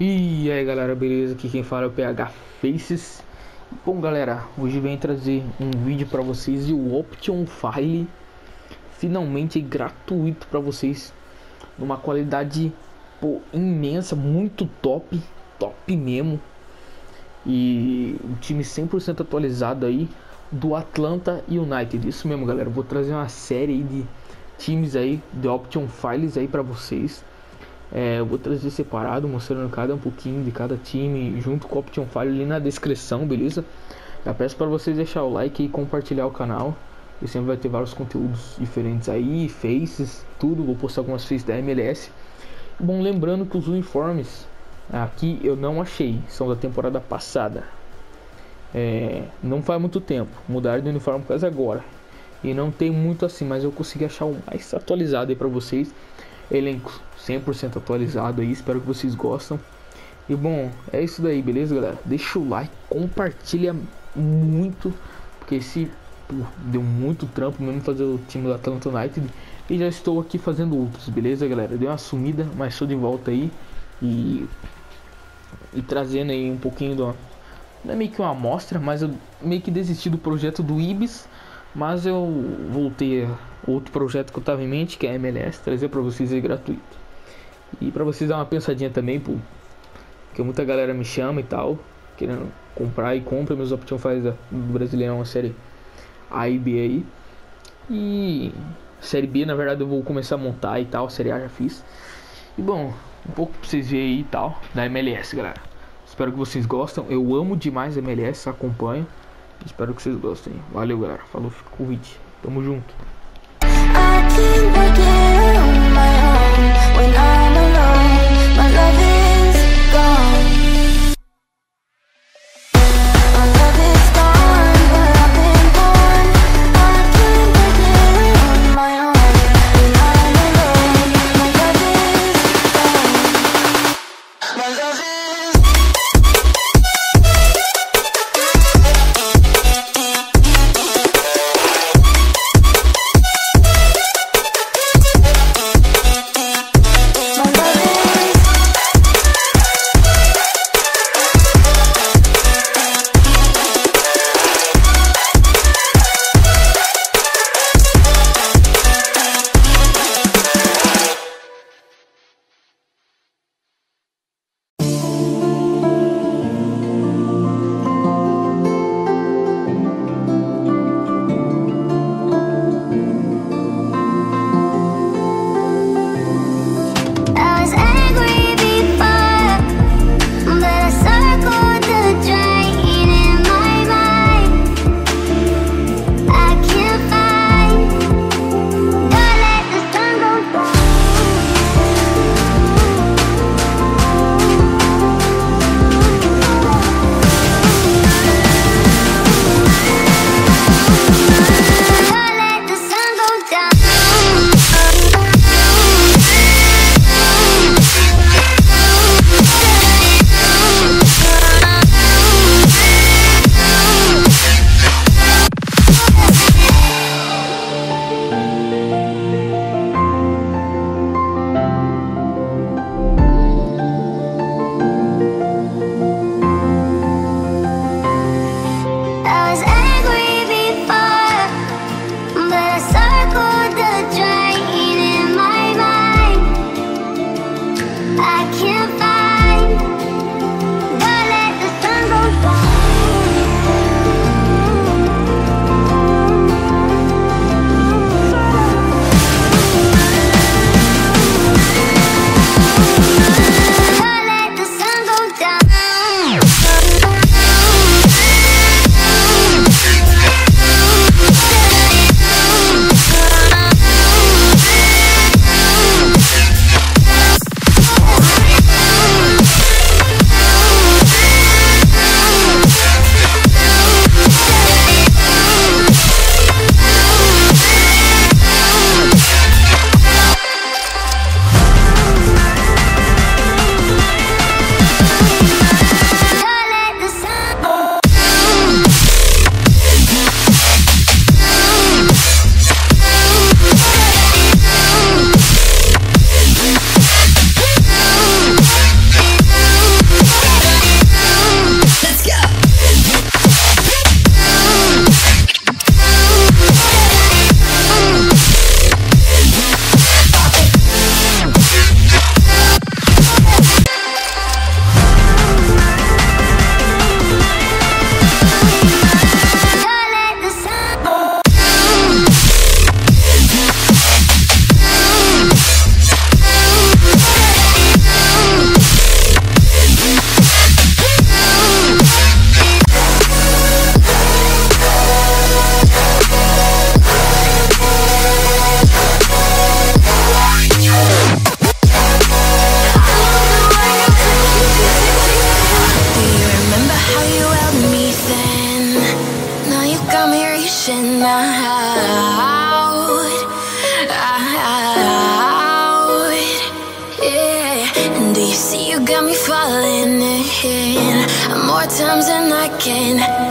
E aí galera, beleza? Aqui quem fala é o PH Faces. Bom galera, hoje vem trazer um vídeo para vocês e o Option File finalmente é gratuito para vocês, numa qualidade imensa, muito top mesmo. E um time 100% atualizado aí do Atlanta United. Isso mesmo galera, eu vou trazer uma série aí de times aí, de Option Files aí para vocês. Eu vou trazer separado, mostrando um pouquinho de cada time, junto com o Option File ali na descrição, beleza? Já peço para vocês deixar o like e compartilhar o canal. E sempre vai ter vários conteúdos diferentes aí, faces, tudo. Vou postar algumas faces da MLS. Bom, lembrando que os uniformes aqui eu não achei, são da temporada passada. Não faz muito tempo, mudaram de uniforme por causa agora. E não tem muito assim, mas eu consegui achar o mais atualizado aí para vocês. Elenco 100% atualizado aí, espero que vocês gostam. E bom, é isso daí, beleza galera? Deixa o like, compartilha muito, porque deu muito trampo mesmo fazer o time do Atlanta United. E já estou aqui fazendo outros, beleza galera? Deu uma sumida, mas estou de volta aí. E trazendo aí um pouquinho não é meio que uma amostra, mas eu meio que desisti do projeto do Ibis. Mas eu voltei a outro projeto que eu tava em mente, que é a MLS, trazer para vocês aí gratuito. E para vocês dar uma pensadinha também, porque muita galera me chama e tal, querendo comprar e compra meus Option Files do Brasileirão, a série A e B aí. E série B, na verdade, eu vou começar a montar e tal, a série A já fiz. E bom, um pouco pra vocês verem aí e tal, da MLS, galera. Espero que vocês gostem, eu amo demais a MLS, acompanho. Espero que vocês gostem. Valeu galera, falou, fica com o vídeo. Tamo junto. pushing out, yeah. And do you see you got me falling in more times than I can